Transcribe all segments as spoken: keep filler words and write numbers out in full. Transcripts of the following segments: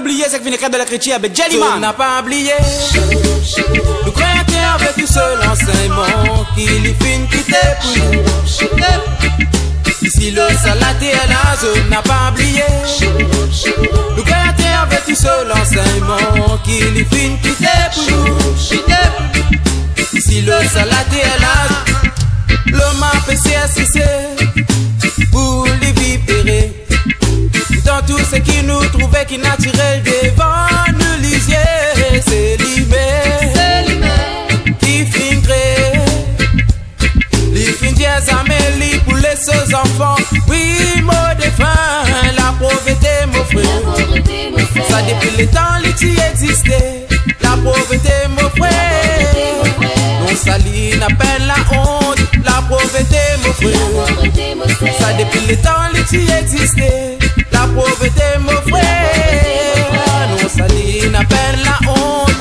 oublié ce qui vient de la chrétienne, mais Jellyman. On n'a pas oublié. Nous croyons avec tout seul enseignement qu'il y fin quitter pour nous. Ici le salaté est la zone n'a pas oublié. Nous croyons avec tout seul enseignement qu'il y fin quitter pour nous. Ici le salaté est la zone. L'homme a fait C S C pour les vipérer. Dans tout ce qui nous trouvait qui naturel devant nous lisier, c'est l'imé qui fin créé. Les fin dièse amélie pour les seuls enfants. Oui, mot de fin, la pauvreté, mon frère. Ça depuis le temps, l'outil existait. La pauvreté, mon frère. Non, sali n'appelle la honte. La pauvreté, mon frère. Ça depuis le temps, l'outil existait. La pauvreté, mon frère. Non, sali n'appelle la honte.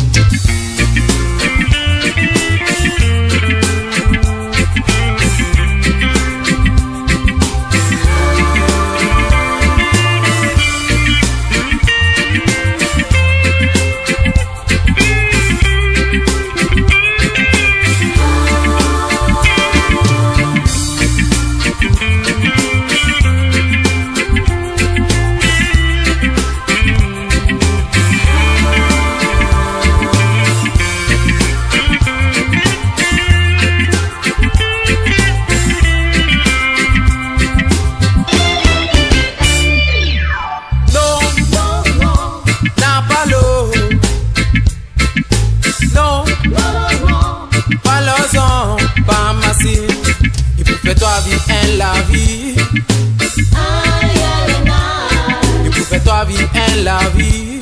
La vie, et pour faire toi vivre en la vie.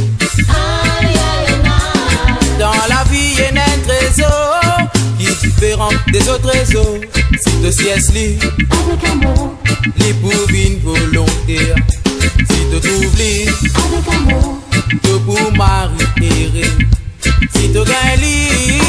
Dans la vie, il y a un trésor qui est différent des autres trésors. Si tu sièges li, avec amour, li pour une volonté. Si tu trouves li, avec amour, tu pour marier. Si tu gagnes li,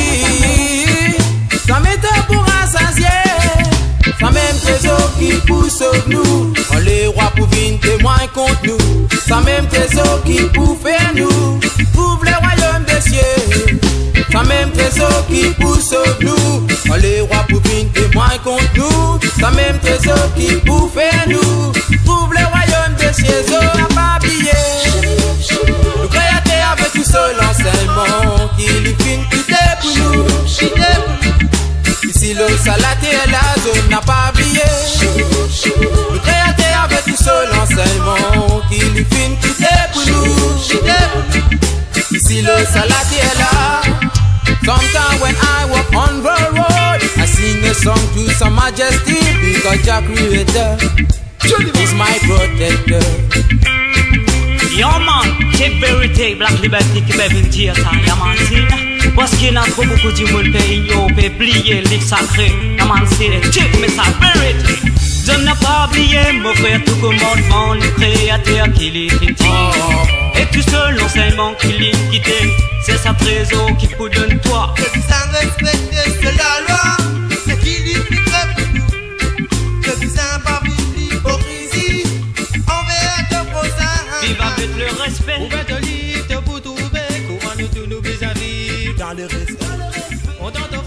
ça m'étonne pour rassasier. Ça même trésor qui pousse nous, on les rois pour venir témoin contre nous. Ça même trésor qui pour faire nous, ouvre les royaumes des cieux. Ça même trésor qui pousse nous, on les rois pour venir témoin contre nous. Ça même trésor qui pour faire nous, ouvre les royaumes des cieux. Oh, n'a pas oublié, nous créateurs avec tout seul enseignement qui lui fin quitter pour nous. Ici le salaté et la zone n'a pas oublié. Le créateur avec tout seul enseignement qui lui fin quitter pour nous. Ici le salaté est là. Sometimes when I walk on the road, I sing a song to some majesty because Jah creator is my protector. Yo man, c'est vérité, Black Liberty qui peut venir dire ça, y'a man, parce qu'il y a trop beaucoup de monde pays, yo, peut plier les sacrés, y'a man, c'est le type, mais ça vérité. Je n'ai pas oublié, mon frère, tout commandement, le créateur qui l'est quitté. Et tout seul l'enseignement qui l'est quitté, c'est sa trésor qui vous donne toi. Que vous en respectez, c'est la loi, c'est qui lui fait très pour nous. Que vous en barbez l'hypocrisie, envers de prochain. Vive avec le respect. Ouvert de livre pour trouver comment nous tous nous vis-à-vis dans le respect. On t'entend.